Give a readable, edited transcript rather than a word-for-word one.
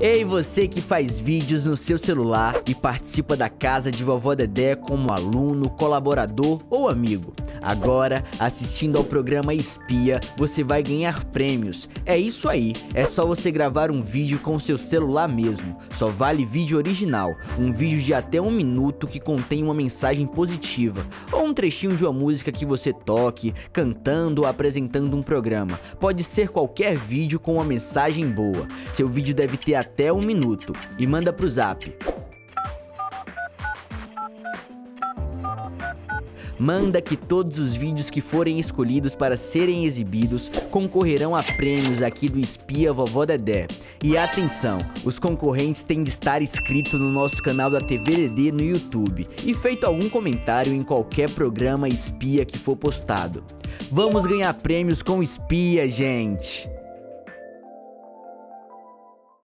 Ei, você que faz vídeos no seu celular e participa da casa de Vovó Dedé como aluno, colaborador ou amigo. Agora, assistindo ao programa Espia, você vai ganhar prêmios. É isso aí, é só você gravar um vídeo com seu celular mesmo. Só vale vídeo original, um vídeo de até 1 minuto que contém uma mensagem positiva, ou um trechinho de uma música que você toque, cantando ou apresentando um programa. Pode ser qualquer vídeo com uma mensagem boa. Seu vídeo deve ter até 1 minuto e manda pro Zap. Manda que todos os vídeos que forem escolhidos para serem exibidos concorrerão a prêmios aqui do Espia Vovó Dedé. E atenção, os concorrentes têm de estar inscritos no nosso canal da TV Dedé no YouTube e feito algum comentário em qualquer programa Espia que for postado. Vamos ganhar prêmios com Espia, gente!